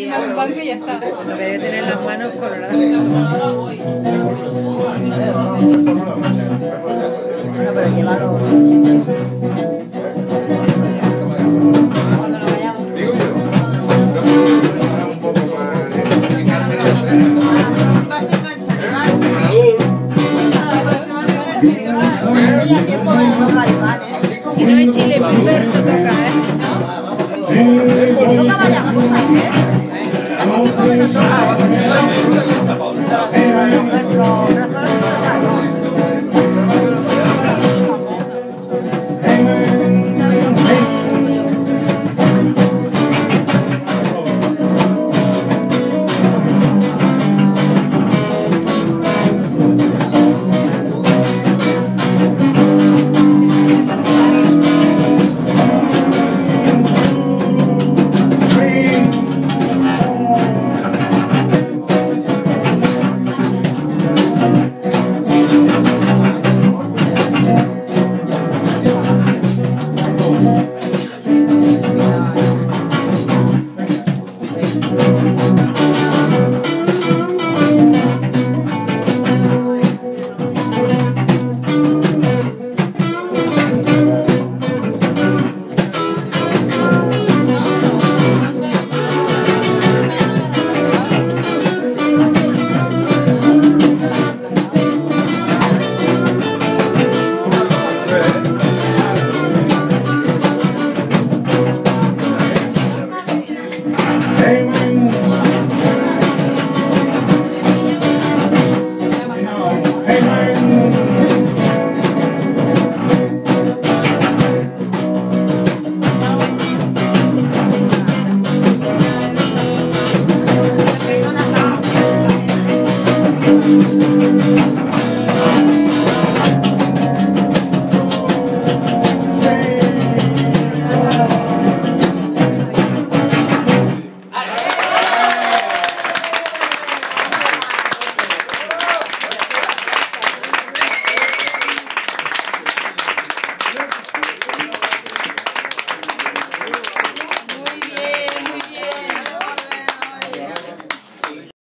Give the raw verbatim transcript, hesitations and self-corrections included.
un banco y ya está. Lo que debe tener las manos coloradas. No, pero llévalo. Cuando lo vayamos. Digo yo. Un poco más. Vas a enganchar, Iván. La próxima vez que Iván. Ya tiempo que no toca Iván, ¿eh? Si no en Chile, Alberto toca, ¿eh? Toca varias cosas, ¿eh? Hace tiempo que no toca, porque no lo escucho. Los brazos no los hago. Amen.